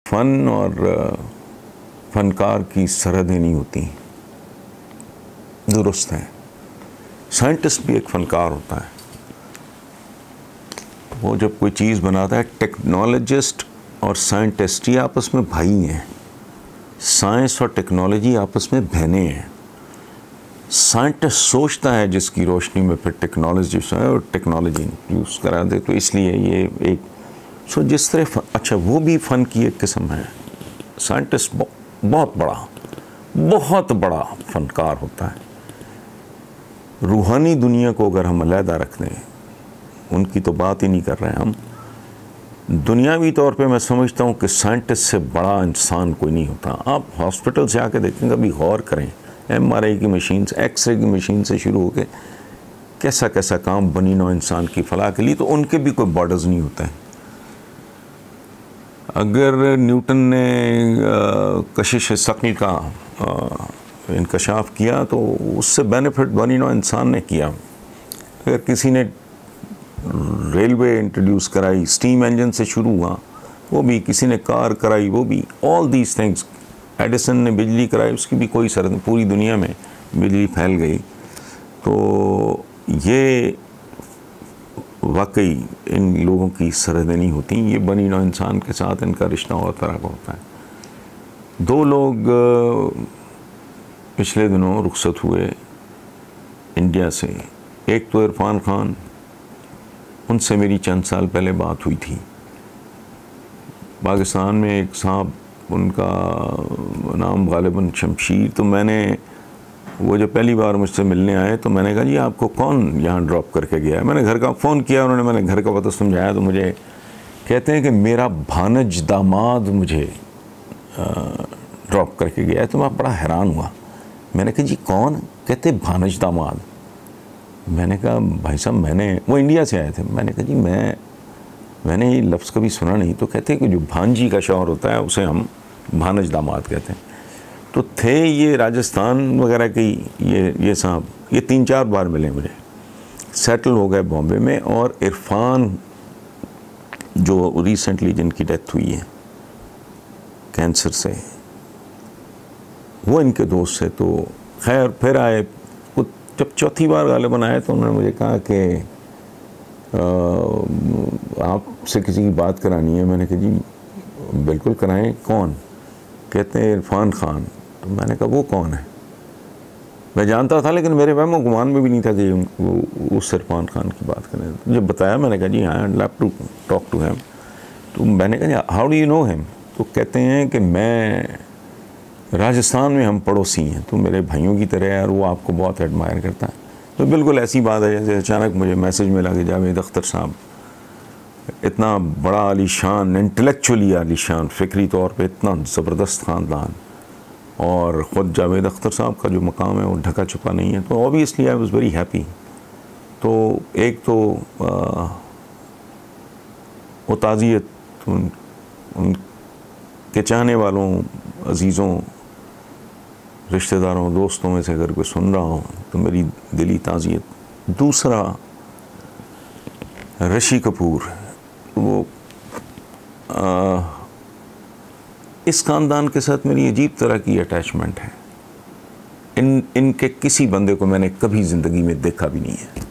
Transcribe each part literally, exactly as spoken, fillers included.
फ़न और फ़नकार की सरहदें नहीं होती, दुरुस्त हैं। साइंटिस्ट भी एक फ़नकार होता है। वो जब कोई चीज़ बनाता है, टेक्नोलॉजिस्ट और साइंटिस्ट ये आपस में भाई हैं। साइंस और टेक्नोलॉजी आपस में बहनें हैं। साइंटिस्ट सोचता है जिसकी रोशनी में फिर टेक्नोलॉजी और टेक्नोलॉजी यूज़ करा दे, तो इसलिए ये एक सो जिस तरह अच्छा वो भी फ़न की एक किस्म है। साइंटिस्ट बहुत बड़ा बहुत बड़ा फ़नकार होता है। रूहानी दुनिया को अगर हम अलहदा रख दें, उनकी तो बात ही नहीं कर रहे हैं हम, दुनियावी तौर पे मैं समझता हूँ कि साइंटिस्ट से बड़ा इंसान कोई नहीं होता। आप हॉस्पिटल से आके देखें, कभी गौर करें, एम आर आई की मशीन से, एक्सरे की मशीन से शुरू होकर कैसा कैसा काम बनी नौ इंसान की फलाह के लिए, तो उनके भी कोई बॉर्डर्स नहीं होते हैं। अगर न्यूटन ने कशिश सकल का इंकशाफ किया तो उससे बेनिफिट बनी नौ इंसान ने किया। अगर किसी ने रेलवे इंट्रोड्यूस कराई, स्टीम इंजन से शुरू हुआ, वो भी, किसी ने कार कराई, वो भी, ऑल दीज थिंग्स। एडिसन ने बिजली कराई, उसकी भी कोई सरहद, पूरी दुनिया में बिजली फैल गई। तो ये वाकई इन लोगों की सरहदें नहीं होती, ये बनी नौ इंसान के साथ इनका रिश्ता और तरह का होता है। दो लोग पिछले दिनों रुखसत हुए इंडिया से, एक तो इरफान खान, उनसे मेरी चंद साल पहले बात हुई थी। पाकिस्तान में एक साहब, उनका नाम गालिबन शमशीर, तो मैंने वो जब पहली बार मुझसे मिलने आए तो मैंने कहा जी आपको कौन यहाँ ड्रॉप करके गया है। मैंने घर का फ़ोन किया, उन्होंने मैंने घर का पता समझाया, तो मुझे कहते हैं कि मेरा भानज दामाद मुझे ड्रॉप करके गया है। तो मैं बड़ा हैरान हुआ। मैंने कहा जी कौन? कहते भानज दामाद। मैंने कहा भाई साहब मैंने, वो इंडिया से आए थे, मैंने कहा जी मैं मैंने ये लफ्ज़ कभी सुना नहीं। तो कहते हैं कि जो भांजी का शौहर होता है उसे हम भानज दामाद कहते हैं। तो थे ये राजस्थान वगैरह की, ये ये साहब ये तीन चार बार मिले मुझे, सेटल हो गए बॉम्बे में। और इरफान जो रिसेंटली जिनकी डेथ हुई है कैंसर से, वो इनके दोस्त से, तो खैर फिर आए। जब चौथी बार गालिबन आए तो उन्होंने मुझे कहा कि आपसे किसी की बात करानी है। मैंने कहा जी बिल्कुल कराएं, कौन? कहते हैं इरफान खान। तो मैंने कहा वो कौन है? मैं जानता था लेकिन मेरे वहम गुमान में भी नहीं था कि वो उस इरफान खान की बात करें। जब बताया मैंने कहा जी हाँ, I love to talk to him. तो मैंने कहा how do you know him? तो कहते हैं कि मैं राजस्थान में हम पड़ोसी हैं, तो मेरे भाइयों की तरह है और वो आपको बहुत एडमायर करता है। तो बिल्कुल ऐसी बात है जैसे अचानक मुझे मैसेज मिला कि जावेद अख्तर साहब, इतना बड़ा आलीशान, इंटेलेक्चुअली आलीशान, फ़िक्री तौर पे इतना ज़बरदस्त ख़ानदान, और ख़ुद जावेद अख्तर साहब का जो मकाम है वो ढका छुपा नहीं है। तो obviously I was very happy. तो एक तो आ, वो ताज़ियत उन, उनके चाहने वालों, अज़ीज़ों, रिश्तेदारों, दोस्तों में से अगर कोई सुन रहा हो तो मेरी दिली ताज़ियत। दूसरा ऋषि कपूर, वो आ, इस ख़ानदान के साथ मेरी अजीब तरह की अटैचमेंट है। इन इनके किसी बंदे को मैंने कभी ज़िंदगी में देखा भी नहीं है,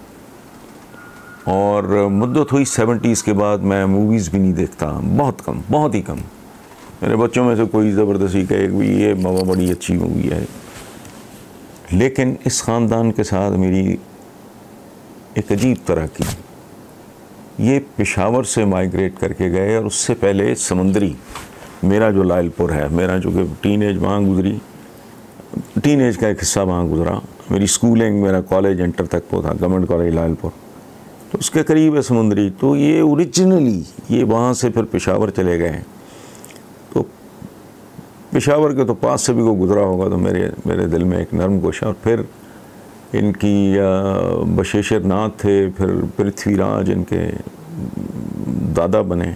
और मुद्दत हुई सेवेंटीज़ के बाद मैं मूवीज़ भी नहीं देखता, बहुत कम, बहुत ही कम। मेरे बच्चों में से कोई ज़बरदस्ती कहे कि ये बाबा बड़ी अच्छी मूवी है, लेकिन इस ख़ानदान के साथ मेरी एक अजीब तरह की, ये पेशावर से माइग्रेट करके गए, और उससे पहले समुंदरी, मेरा जो लायलपुर है, मेरा जो कि टीन एज वहाँ गुजरी, टीन एज का एक हिस्सा वहाँ गुजरा। मेरी स्कूलिंग, मेरा कॉलेज इंटर तक वो था गवर्नमेंट कॉलेज लायलपुर, तो उसके करीब है समुंदरी। तो ये ओरिजिनली ये वहाँ से फिर पेशावर चले गए। तो पेशावर के तो पास से भी को गुजरा होगा तो मेरे मेरे दिल में एक नरम गोशा। और फिर इनकी बशेशर नाथ थे, फिर पृथ्वीराज इनके दादा बने,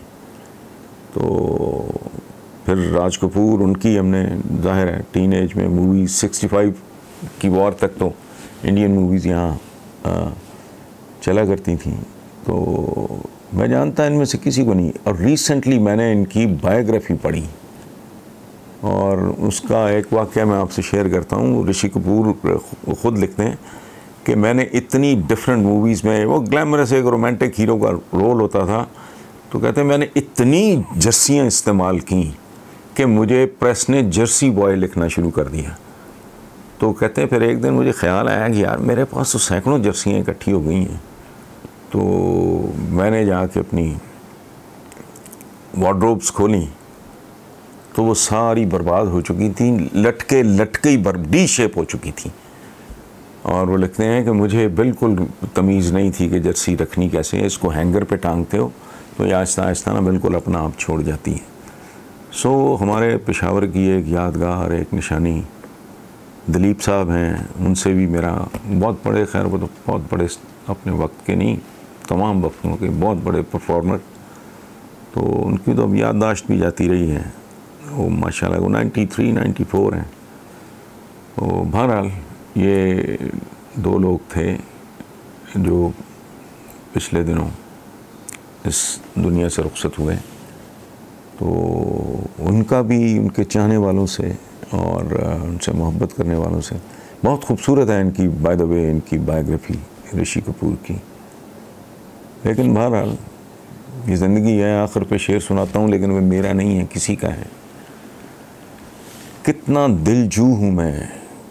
तो फिर राज कपूर, उनकी हमने ज़ाहिर है टीन एज में मूवीज़ सिक्सटी फाइव की वॉर तक तो इंडियन मूवीज़ यहाँ चला करती थी। तो मैं जानता इनमें से किसी को नहीं। और रिसेंटली मैंने इनकी बायोग्राफ़ी पढ़ी, और उसका एक वाक़या मैं आपसे शेयर करता हूँ। ऋषि कपूर ख़ुद लिखते हैं कि मैंने इतनी डिफरेंट मूवीज़ में, वो ग्लैमरस एक रोमांटिक हीरो का रोल होता था, तो कहते हैं मैंने इतनी जर्सियाँ इस्तेमाल की कि मुझे प्रेस ने जर्सी बॉय लिखना शुरू कर दिया। तो कहते हैं फिर एक दिन मुझे ख्याल आया कि यार मेरे पास तो सैकड़ों जर्सियाँ इकट्ठी हो गई हैं। तो मैंने जाके अपनी वार्डरोब्स खोली तो वो सारी बर्बाद हो चुकी थी, लटके लटके ही बर डी शेप हो चुकी थी। और वो लिखते हैं कि मुझे बिल्कुल तमीज़ नहीं थी कि जर्सी रखनी कैसे है, इसको हैंगर पे टांगते हो तो ये आहिस्ता आहिस्ता ना बिल्कुल अपना आप छोड़ जाती है। सो हमारे पेशावर की एक यादगार, एक निशानी दिलीप साहब हैं, उनसे भी मेरा बहुत बड़े, खैर वो तो बहुत बड़े अपने वक्त के नहीं, तमाम वक्तों के बहुत बड़े परफॉर्मर, तो उनकी तो अब याददाश्त भी जाती रही है। वो माशाल्लाह वो नाइन्टी थ्री नाइन्टी फोर हैं। तो बहरहाल ये दो लोग थे जो पिछले दिनों इस दुनिया से रुखसत हुए। तो उनका भी, उनके चाहने वालों से और उनसे मोहब्बत करने वालों से, बहुत खूबसूरत है इनकी, बाय द वे इनकी बायोग्राफी ऋषि कपूर की। लेकिन बहरहाल ये ज़िंदगी है, आखिर पे शेर सुनाता हूँ लेकिन वो मेरा नहीं है, किसी का है। कितना दिलजू हूँ मैं,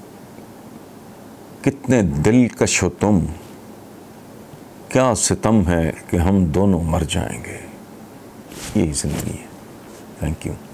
कितने दिलकश हो तुम, क्या सितम है कि हम दोनों मर जाएंगे। यही ज़िंदगी है। Thank you.